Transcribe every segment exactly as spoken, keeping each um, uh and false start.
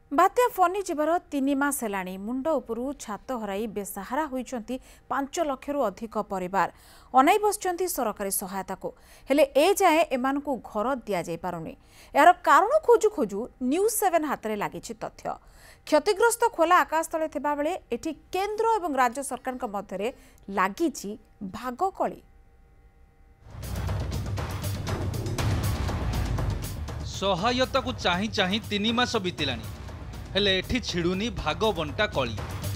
बात्या funny जीवार तीन मास हेलाणी मुंड उपरू छात हराई बेसहारा होइचंती पांच लाख रु अधिक परिवार अनाई बसचंती सरकारी सहायता को हेले ए जाए एमानकु घर दिया जाई पारुनी। यार कारण खोजु खोजु न्यूज सेवन हाथ में लागिछि तथ्य। क्षतिग्रस्त खोला आकाश तले थिबा बेले एठी केंद्र एवं राज्य सरकार मध्य लागिछि भाग कली। सहायता को चाही चाही तीन मास बीतिलानी हेले एठी छिड़ुनी भाग बंटा कली।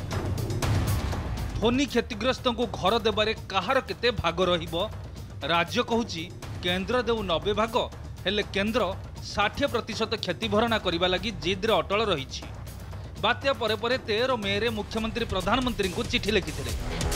फोनी क्षतिग्रस्त को घर देबारे कहार केते भाग रहिबो। राज्य कहूची केंद्र देउ नब्बे भाग हेले केंद्र साठ प्रतिशत क्षति भरणा करबा लगी जिद्रे अटल रहिछि। बात्या परे परे तेरह मे रे मुख्यमंत्री प्रधानमंत्री को चिठी लिखिथिले।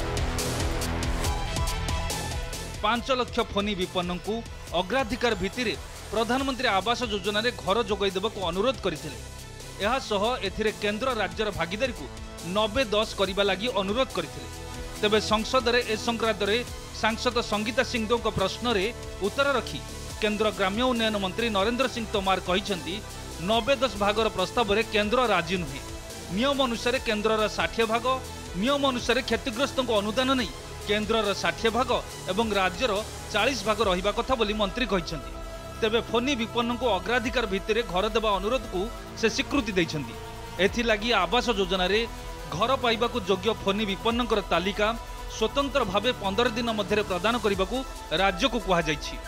पांच लाख फोनी विपन्न को अग्राधिकार भित्तिरे प्रधानमंत्री आवास योजना रे घर जोगाई देबको अनुरोध करथिले। यह सह एथिरे केंद्र राज्यर भागीदारी को नब्बे दस करबा लगी अनुरोध करथिले। तेबे संसद रे ए संक्रांत रे सांसद संगीता सिंहदेव को प्रश्न रे उत्तर रखी केंद्र ग्राम्य उन्नयन मंत्री नरेंद्र सिंह तोमार कहिसेंती नब्बे दस भागर प्रस्ताव रे केंद्र राजी नुहे। नियम अनुसार केंद्र षाठी भाग नियम अनुसार क्षतिग्रस्त को अनुदान नहीं केंद्र षाठी भाग एवं राज्यर चालीस भाग रहिबा कथा बोली मंत्री कहिसेंती। तेबे फोनी विपन्न को अग्राधिकार भित्तिरे घर देवा अनुरोध को से स्वीकृति दैछंती। एथिलागी आवास योजना रे घर पाइबा को योग्य फोनी विपन्नकर तालिका स्वतंत्र भावे पंद्रह दिन मध्य प्रदान करने को राज्य को कहा जाइछि।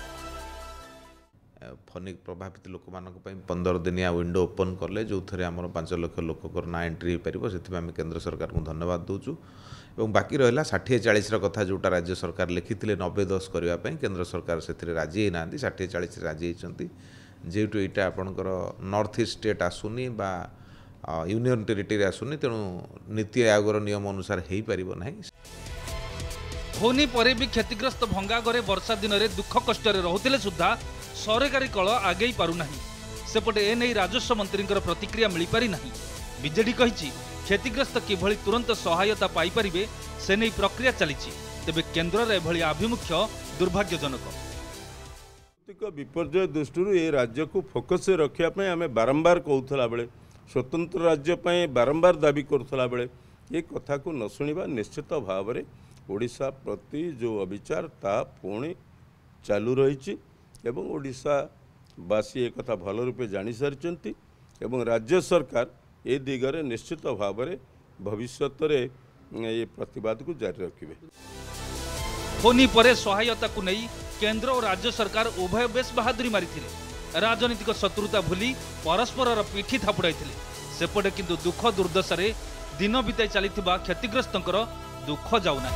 फनी प्रभावित लोक मान पंद्रह दिनिया विंडो ओपन कले जो थे आम पांच लाख लोक ना एंट्री हो पार से आम केंद्र सरकार को धन्यवाद दूचु। और बाकी रहा षाठी चालीस कथा जोटा राज्य सरकार लिखिते नब्बे दस करने केंद्र सरकार से राजी ना षाठी चालीस राजी होती जेहेतु यहाँ आपणकर नॉर्थ ईस्ट स्टेट आसुनी बा यूनियन टेरिटरी आसुनी तेणु नीति आयोगर नियम अनुसार हो पार ना। फोनी परे भी क्षतिग्रस्त भंगा घरे वर्षा दिन में दुख कष्ट रोते सुधा सरकारी कल आगे पारना। सेपटे एने राजस्व मंत्री प्रतिक्रिया मिल पारि ना। बीजेडी कही क्षतिग्रस्त किभली तुरंत सहायता पाई परिबे से नहीं प्रक्रिया चली। तेबे केंद्र एभली आभिमुख्य दुर्भाग्यजनक। विपर्यय दृष्टि ये राज्य को फोकस रखापी आम बारंबार कहूला बेले स्वतंत्र राज्य बारंबार दाबी करूला बेले ये कथा को न शुणा निश्चित भाव में ओडिशा प्रति जो अविचार ता पुणी चालू रही एवं ओडिशावासी एक कथा भल रूपे जानी सारी एवं राज्य सरकार ए दिगरे निश्चित भाव में भविष्य ये प्रतिवाद को जारी रखिबे। फोनी परे सहायता को नहीं केंद्र और राज्य सरकार उभय बेस बहादुरी मारी राजनीतिक शत्रुता भूली परस्पर पिठी थापुड़ाई सेपटे किंतु दुख दुर्दशा रे दिन बिताई चली क्षतिग्रस्तर दुख जाऊना।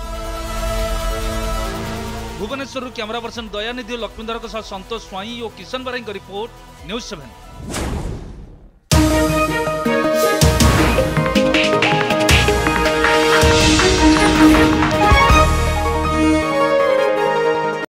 भुवनेश्वर कैमरा पर्सन दयानिधि लक्ष्मीधर सतोष स्वाई और Kishan Barai report news seven.